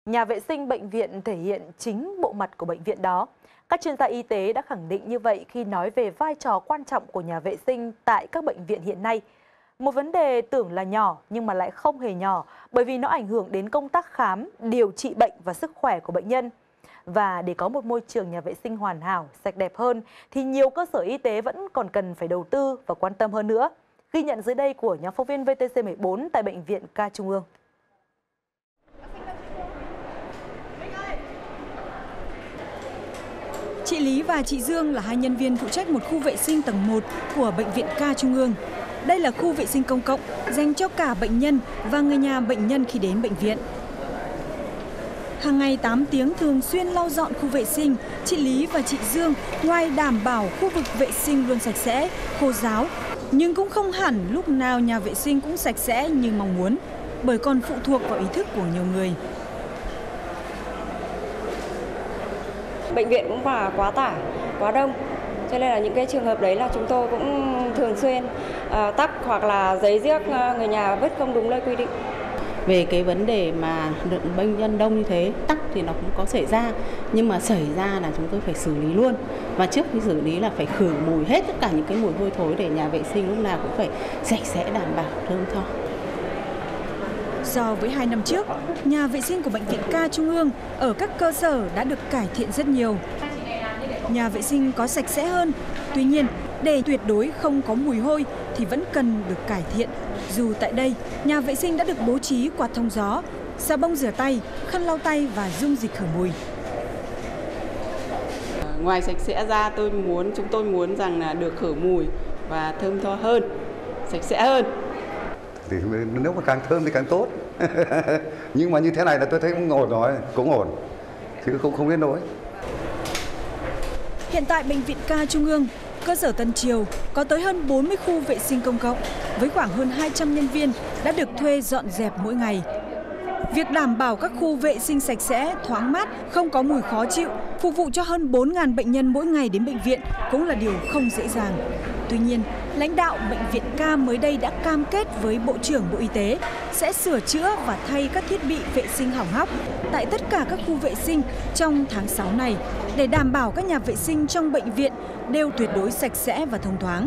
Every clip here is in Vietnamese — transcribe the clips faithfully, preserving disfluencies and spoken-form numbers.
nhà vệ sinh bệnh viện thể hiện chính bộ mặt của bệnh viện đó. Các chuyên gia y tế đã khẳng định như vậy khi nói về vai trò quan trọng của nhà vệ sinh tại các bệnh viện hiện nay. Một vấn đề tưởng là nhỏ nhưng mà lại không hề nhỏ, bởi vì nó ảnh hưởng đến công tác khám, điều trị bệnh và sức khỏe của bệnh nhân. Và để có một môi trường nhà vệ sinh hoàn hảo, sạch đẹp hơn thì nhiều cơ sở y tế vẫn còn cần phải đầu tư và quan tâm hơn nữa. Ghi nhận dưới đây của nhóm phóng viên vê tê xê mười bốn tại Bệnh viện Ca Trung ương. Chị Lý và chị Dương là hai nhân viên phụ trách một khu vệ sinh tầng một của Bệnh viện Ca Trung ương. Đây là khu vệ sinh công cộng dành cho cả bệnh nhân và người nhà bệnh nhân khi đến bệnh viện. Hàng ngày tám tiếng thường xuyên lau dọn khu vệ sinh, chị Lý và chị Dương ngoài đảm bảo khu vực vệ sinh luôn sạch sẽ, khô ráo, nhưng cũng không hẳn lúc nào nhà vệ sinh cũng sạch sẽ như mong muốn, bởi còn phụ thuộc vào ý thức của nhiều người. Bệnh viện cũng là quá tải, quá đông, cho nên là những cái trường hợp đấy là chúng tôi cũng thường xuyên uh, tắc hoặc là giấy giết người nhà vứt không đúng nơi quy định. Về cái vấn đề mà lượng bệnh nhân đông như thế, tắc thì nó cũng có xảy ra, nhưng mà xảy ra là chúng tôi phải xử lý luôn. Và trước khi xử lý là phải khử mùi hết tất cả những cái mùi hôi thối để nhà vệ sinh lúc nào cũng phải sạch sẽ, đảm bảo thơm tho. So với hai năm trước, nhà vệ sinh của Bệnh viện Ca Trung ương ở các cơ sở đã được cải thiện rất nhiều. Nhà vệ sinh có sạch sẽ hơn, tuy nhiên để tuyệt đối không có mùi hôi thì vẫn cần được cải thiện. Dù tại đây, nhà vệ sinh đã được bố trí quạt thông gió, xà bông rửa tay, khăn lau tay và dung dịch khử mùi. Ngoài sạch sẽ ra, tôi muốn chúng tôi muốn rằng là được khử mùi và thơm tho hơn, sạch sẽ hơn. Thì nếu mà càng thơm thì càng tốt. Nhưng mà như thế này là tôi thấy cũng ổn rồi, cũng ổn, chứ không không đến nỗi. Hiện tại Bệnh viện Ca Trung ương, cơ sở Tân Triều có tới hơn bốn mươi khu vệ sinh công cộng với khoảng hơn hai trăm nhân viên đã được thuê dọn dẹp mỗi ngày. Việc đảm bảo các khu vệ sinh sạch sẽ, thoáng mát, không có mùi khó chịu, phục vụ cho hơn bốn nghìn bệnh nhân mỗi ngày đến bệnh viện cũng là điều không dễ dàng. Tuy nhiên, lãnh đạo Bệnh viện Ca mới đây đã cam kết với Bộ trưởng Bộ Y tế sẽ sửa chữa và thay các thiết bị vệ sinh hỏng hóc tại tất cả các khu vệ sinh trong tháng sáu này để đảm bảo các nhà vệ sinh trong bệnh viện đều tuyệt đối sạch sẽ và thông thoáng.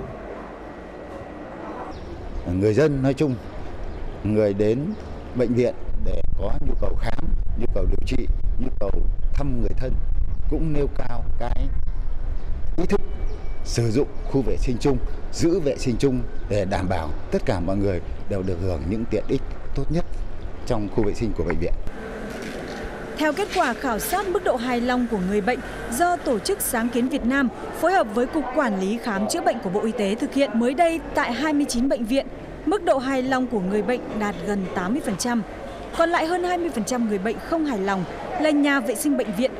Người dân nói chung, người đến bệnh viện để có nhu cầu khám, nhu cầu điều trị, nhu cầu thăm người thân cũng nêu cao cái ý thức sử dụng khu vệ sinh chung, giữ vệ sinh chung để đảm bảo tất cả mọi người đều được hưởng những tiện ích tốt nhất trong khu vệ sinh của bệnh viện. Theo kết quả khảo sát mức độ hài lòng của người bệnh do Tổ chức Sáng kiến Việt Nam phối hợp với Cục Quản lý Khám chữa bệnh của Bộ Y tế thực hiện mới đây tại hai mươi chín bệnh viện, mức độ hài lòng của người bệnh đạt gần tám mươi phần trăm. Còn lại hơn hai mươi phần trăm người bệnh không hài lòng là nhà vệ sinh bệnh viện.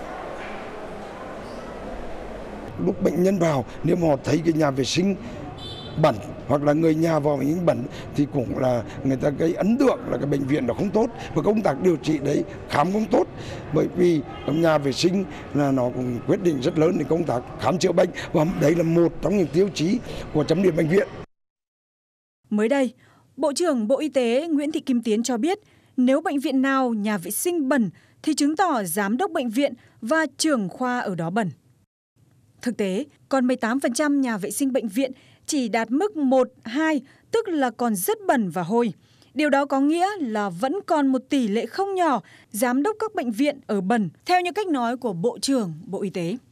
Lúc bệnh nhân vào, nếu mà họ thấy cái nhà vệ sinh bẩn hoặc là người nhà vào những bẩn thì cũng là người ta gây ấn tượng là cái bệnh viện nó không tốt và công tác điều trị đấy khám không tốt, bởi vì trong nhà vệ sinh là nó cũng quyết định rất lớn đến công tác khám chữa bệnh và đấy là một trong những tiêu chí của chấm điểm bệnh viện. Mới đây, Bộ trưởng Bộ Y tế Nguyễn Thị Kim Tiến cho biết nếu bệnh viện nào nhà vệ sinh bẩn thì chứng tỏ giám đốc bệnh viện và trưởng khoa ở đó bẩn. Thực tế, còn mười tám phần trăm nhà vệ sinh bệnh viện chỉ đạt mức một, hai, tức là còn rất bẩn và hôi. Điều đó có nghĩa là vẫn còn một tỷ lệ không nhỏ giám đốc các bệnh viện ở bẩn, theo như cách nói của Bộ trưởng Bộ Y tế.